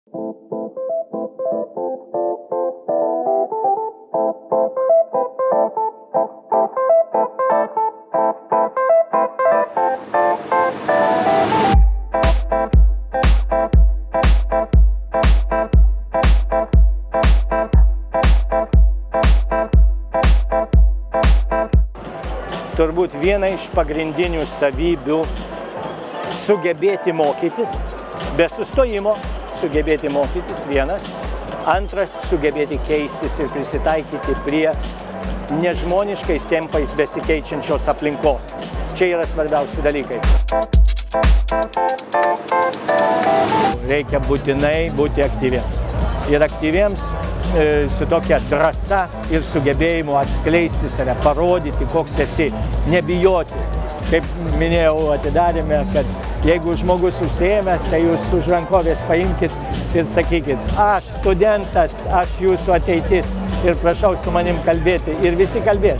Turbūt viena iš pagrindinių savybių sugebėti mokytis, be sustojimo sugebėti mokytis vienas, antras sugebėti keistis ir prisitaikyti prie nežmoniškais tempais besikeičiančios aplinkos. Čia yra svarbiausi dalykai. Reikia būtinai būti aktyviems. Ir aktyviems su tokia drąsa ir sugebėjimu atskleisti save, parodyti, koks esi, nebijoti. Kaip minėjau atidarėme, kad jeigu žmogus užsiėmęs, tai jūs už rankovės paimkit ir sakykit, aš studentas, aš jūsų ateitis ir prašau su manim kalbėti ir visi kalbės.